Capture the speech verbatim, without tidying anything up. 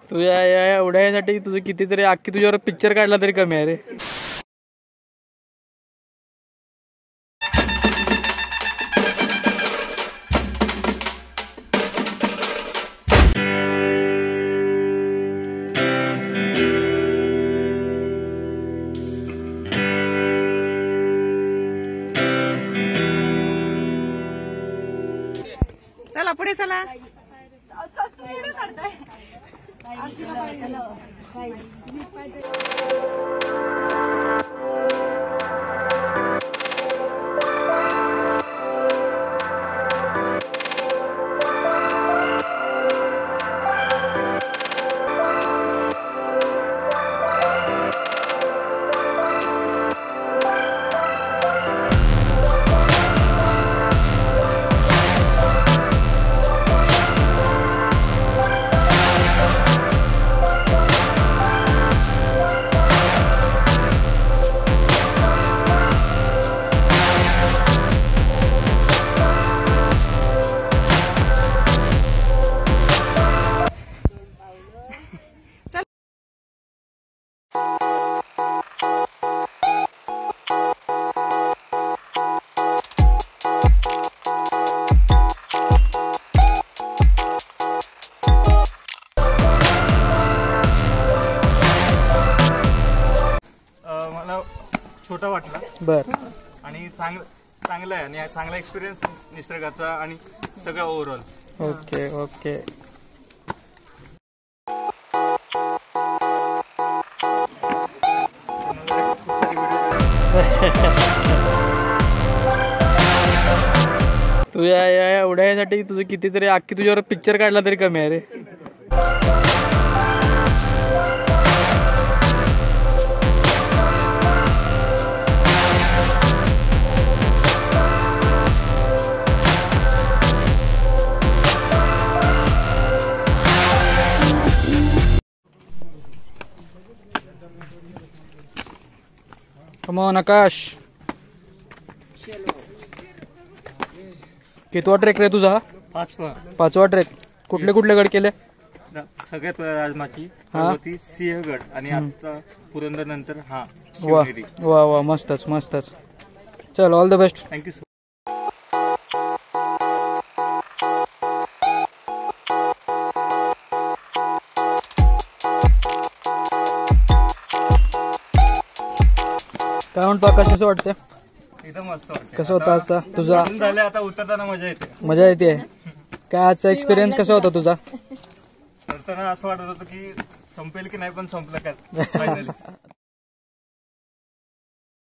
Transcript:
तुझ्या या उड्यासाठी तुझं कितीतरी अख्खी तुझ्यावर पिक्चर काढला तरी कमी आहे रे. चला पुढे चला. मला छोटा वाटला बर आणि चांगलं चांगलं आहे आणि चांगला एक्सपिरियन्स निसर्गाचा आणि सगळं ओव्हरऑल. Okay okay. तुझ्या या उड्यासाठी तुझं कितीतरी अख्खी तुझ्यावर पिक्चर काढला तरी कमी आहे रे. Come on, आकाश. कितवा ट्रेक रे तुझा? पाचवा पाचवा ट्रेक. कुठले कुठले गड केले? सगळ्यात राजमाची पर्वती सिंहगड आणि आता पुरंदर नंतर हा वा वा वा मस्तच मस्तच. चल all the best. Thank you so. काय म्हणतो आकाश, कसं वाटतं? एकदम मस्त वाटतं. कसं होता आजचा तुझा? झालं आता उतरताना मजा येते. मजा येते. काय आजचा एक्सपिरियन्स कसा होता तुझा? उतरताना असं वाटत होतं की संपेल की नाही, पण संपलं काय फायनली.